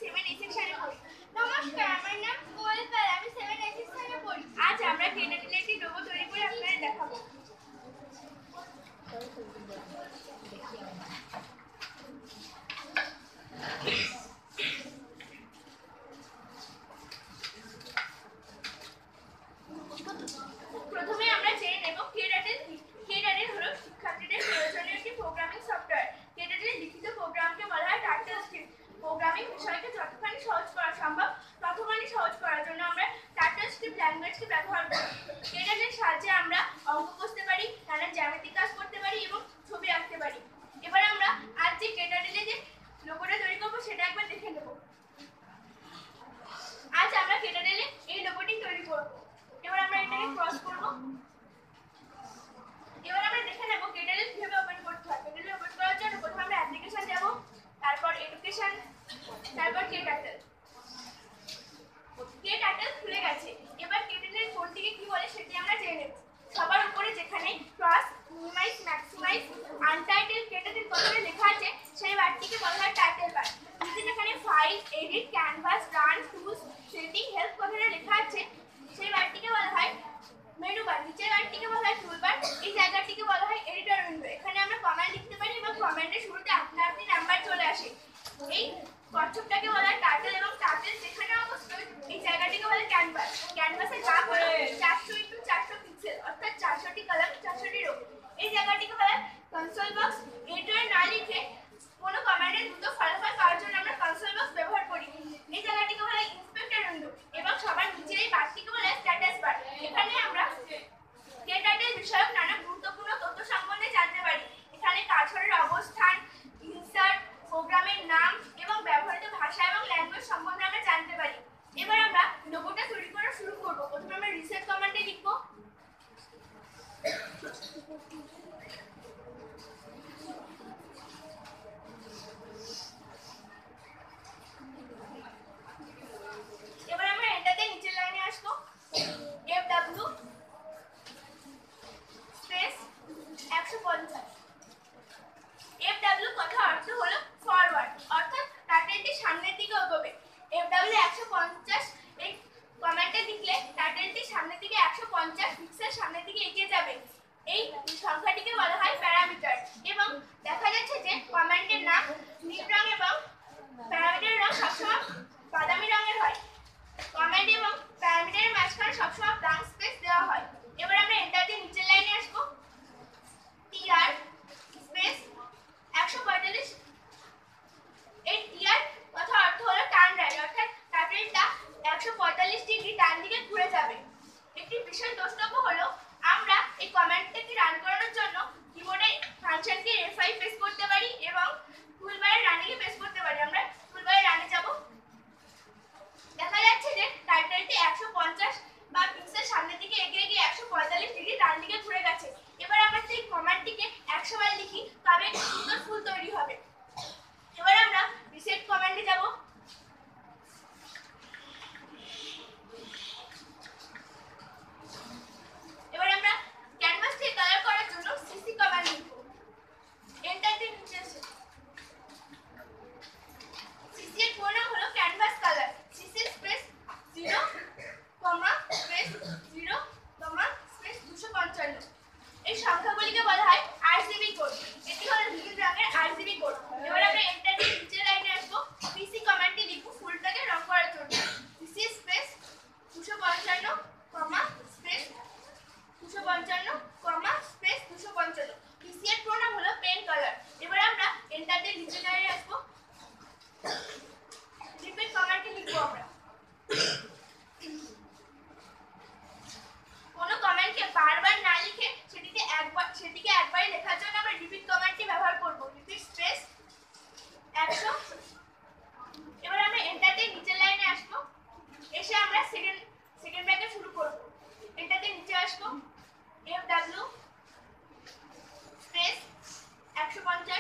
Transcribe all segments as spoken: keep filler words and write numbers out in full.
Seven এ সেকশনে পড়ি। নমস্কার, আমার নাম কোয়েল পাল, আমি সেভেন এ সেকশনে পড়ি। আজ আমরা কেটাটিনের একটি লোগো তৈরি করে আপনাদের দেখাবো। প্রথমে আমরা জেনে নেব কেটাটিন কি। কেটাটিন হলো শিক্ষার্থীদের প্রয়োজনীয় একটি প্রোগ্রামিং সফটওয়্যার। কেটাটিনের লিখিত প্রোগ্রামকে বলা হয় টার্টল স্ক্রিপ্ট। প্রোগ্রামিং বিষয়কে যতখানি সহজ করা সম্ভব ততখানি সহজ করার জন্য আমরা টার্টল স্ক্রিপ্ট ল্যাঙ্গুয়েজকে ব্যবহার করি। কেটাটিনের সাহায্যে আমরা অঙ্ক কষতে পারি, নানা জ্যামিতিক কাজ করতে পারি এবং ছবি আঁকতে পারি। এবার আমরা আজ যে কেটাটিনে যে লোগোটা তৈরি করবো সেটা একবার দেখে নেব। আজ আমরা কেটাটিনে এই লোগোটি তৈরি করব। এবার আমরা এটাকে ক্রস করব। এবার আমরা দেখে নেব কেটাটিন কিভাবে ওপেন করতে হয়। কেটাটিন ওপেন করার জন্য প্রথমে আমরা অ্যাপ্লিকেশন যাব, তারপর এডুকেশন, তারপর কেটাটিন। কেটাটিন খুলে গেছে। এবার কেটাটিনের কোডটিকে কি বলে সেটি আমরা জেনে নেব। সবার উপরে যেখানে ক্রস, মিনিমাইজ, ম্যাক্সিমাইজ, আনটাইটেল কেটাটিন কথাটা লেখা আছে সেই বারটিকে বলা হয় টাইটেল বার। নিচে যেখানে file, edit, canvas, run, tools, setting, help কথাটা লেখা আছে সেই বারটিকে বলা হয় মেনু বার। নিচের বারটিকে বলা হয় টুল বার। এই জায়গাটিকে বলা হয় এডিটর উইন্ডো। এখানে আমরা কমান্ড লিখতে পারি এবং কমান্ডের শুরুতে আপনা আপনি নাম্বার চলে আসে। এই কচ্ছপটাকে বলা হয় টার্টল এবং টার্টল যেখানে অবস্থিত এই জায়গাটিকে বলা হয় ক্যানভাস। ক্যানভাসের মাপ হলো চারশো ইনটু চারশো পিক্সেল, অর্থাৎ চারশোটি কলাম, চারশোটি রো। এই জায়গাটিকে বলা হয় কনসোল বক্স। এডিটরে না লিখে কোনো কমান্ডের দ্রুত ফলাফল পাওয়ার জন্য আমরা কনসোল বক্স ব্যবহার করি। এই জায়গাটিকে বলা হয় ইন্সপেক্টর উইন্ডো এবং সবার নিচের এই বারটিকে বলা হয় স্ট্যাটাস বার। এখানে আমরা কেটাটিন বিষয়ক নানা গুরুত্বপূর্ণ তথ্য সম্বন্ধে জানতে পারি। এখানে কার্সরের অবস্থান, ইনসার্ট, প্রোগ্রামের নাম এবং ব্যবহৃত ভাষা এবং ল্যাঙ্গুয়েজ সম্বন্ধে আমরা জানতে পারি। এবার আমরা লোগোটা তৈরি করা শুরু করব। প্রথমে আমরা রিসেট কমান্ডে লিখব। এবার আমরা এটাতে নিচের লাইনে আসবো। এফ ডাব্লিউ স্পেস একশো পঞ্চাশ। এফ ডাব্লিউ কথা অর্থ হলো ফরওয়ার্ড, অর্থাৎ টার্টেলটি সামনের দিকে এগোবে। এফ ডাব্লিউ একশো পঞ্চাশ এই কমান্ডে লিখলে টার্টেলটি সামনের দিকে একশো পঞ্চাশ পিক্সেল সামনের দিকে এগিয়ে যাবে। এই সংখ্যাটিকে বলা হয় প্যারামিটার। এবং দেখা যাচ্ছে যে কমান্ডের নাম নীল রং এবং প্যারামিটারের রং সবসময় বাদামি রঙের হয়। কমান্ড এবং প্যারামিটারের মাঝখানে সবসময় ব্ল্যাঙ্ক স্পেস দেওয়া হয়। এবার আমরা এন্টার দিয়ে নিচের লাইনে আসবো। টিআর স্পেস একশো পঁয়তাল্লিশ। এই টিআর কথা অর্থ হলো টার্ন রাইট, অর্থাৎ টার্টেলটা একশো পঁয়তাল্লিশ ডিগ্রি ডান দিকে ঘুরে যাবে। একটি বিশেষ দ্রষ্টব্য হলো আমরা এই কমান্ডটাকে রান করানোর জন্য কিবোর্ডে ফাংশনকে এফ ফাইভ প্রেস করতে পারি এবং টুলবারে রানিংয়ে প্রেস করতে পারি। আমরা টুলবারে রানে যাব। দেখা যাচ্ছে যে টাইটেলটি একশো পঞ্চাশ বা পিক্সেল সামনের দিকে এগিয়ে গিয়ে একশো পঁয়তাল্লিশ ডিগ্রি ডান দিকে ঘুরে গেছে। এবার আমরা সেই কমান্ডটিকে একশো বার লিখি, তবে একটি সুন্দর ফুল তৈরি হবে। এবার আমরা রিসেট কমান্ডে যাব। এবার আমরা ক্যানভাসকে কালার করার জন্য সিসি কমান্ড লিখব। এন্টার দিয়ে নিচে আসে। সিসি এর পুরো নাম হলো canvas colour. CC space zero comma space zero comma space দুশো পঞ্চান্ন। এই সংখ্যাগুলিকে বলা হয় আরজিবি কোড। এটি হলো নীল রঙের আরজিবি কোড। এবার আমরা এন্টার দিয়ে নিচের লাইনে আসবো। পিসি কমান্ডটি লিখব ফুলটাকে রং করার জন্য। পিসি স্পেস দুশো পঞ্চান্ন কমা স্পেস দুশো পঞ্চান্ন কমা স্পেস দুশো পঞ্চান্ন। পিসি এর পুরো নাম হলো পেন কালার। এবার আমরা এন্টার দিয়ে নিচের লাইনে আসবো। রিপিট কমান্ডটি লিখব আমরা। কোনো কমান্ডকে বারবার না লিখে সেটিকে একবার সেটিকে একবারই লেখার জন্য আমরা রিপিট কমান্ডটি ব্যবহার করব। রিপিট স্পেস একশো। এবার আমরা এন্টার দিয়ে নিচের লাইনে আসবো। এসে আমরা সেকেন্ড সেকেন্ড ব্র্যাকেট শুরু করব। এন্টার দিয়ে নিচে আসবো। এফ ডাব্লিউ স্পেস একশো পঞ্চাশ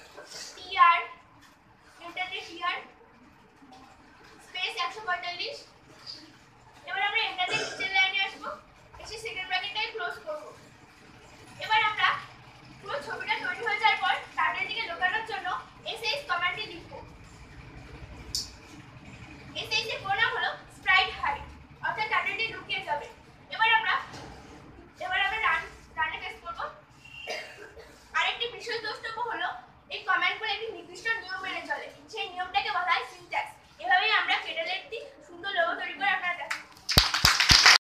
টিআর। এন্টার দিয়ে টিআর স্পেস একশো পঁয়তাল্লিশ